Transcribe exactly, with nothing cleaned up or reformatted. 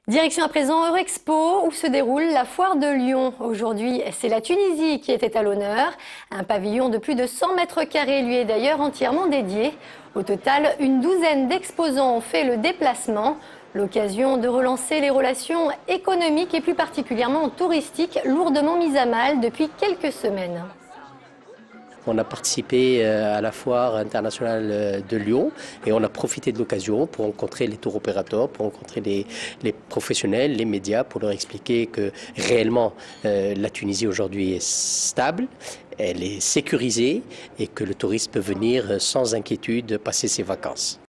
Direction à présent Eurexpo où se déroule la foire de Lyon. Aujourd'hui, c'est la Tunisie qui était à l'honneur. Un pavillon de plus de cent mètres carrés lui est d'ailleurs entièrement dédié. Au total, une douzaine d'exposants ont fait le déplacement. L'occasion de relancer les relations économiques et plus particulièrement touristiques lourdement mises à mal depuis quelques semaines. On a participé à la foire internationale de Lyon et on a profité de l'occasion pour rencontrer les tour opérateurs, pour rencontrer les, les professionnels, les médias, pour leur expliquer que réellement euh, la Tunisie aujourd'hui est stable, elle est sécurisée et que le touriste peut venir sans inquiétude passer ses vacances.